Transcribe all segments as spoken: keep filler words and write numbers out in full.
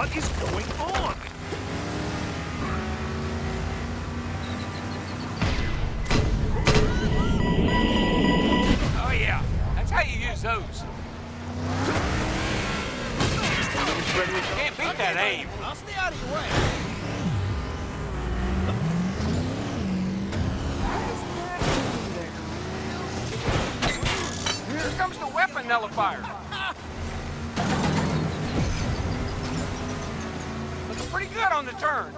What is going on? Oh yeah, that's how you use those. Can't beat that aim. I'll stay out of your way. Here comes the weapon nullifier. Looking pretty good on the turn.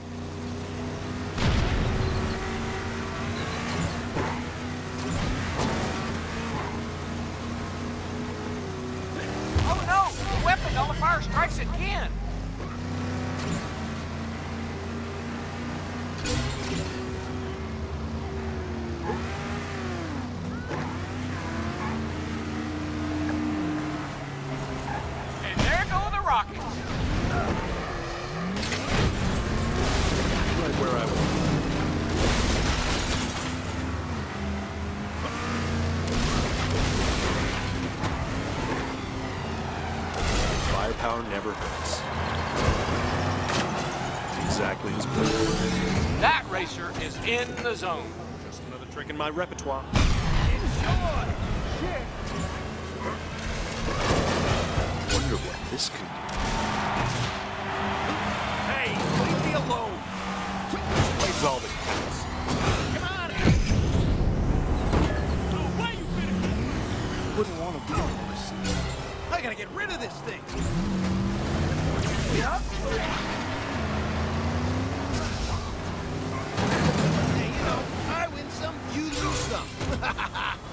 Oh no! The weapon nullifier strikes again. And there go the rockets. Right where I was. Firepower never hurts. Exactly as planned. That racer is in the zone. Just another trick in my repertoire. Enjoy. Shit. Wonder what this could do. Hey, leave me alone. This plays all that counts. Come on. No way you finished. Wouldn't want to be on this. I gotta get rid of this thing. Yep. Hey, you know, I win some, you lose some.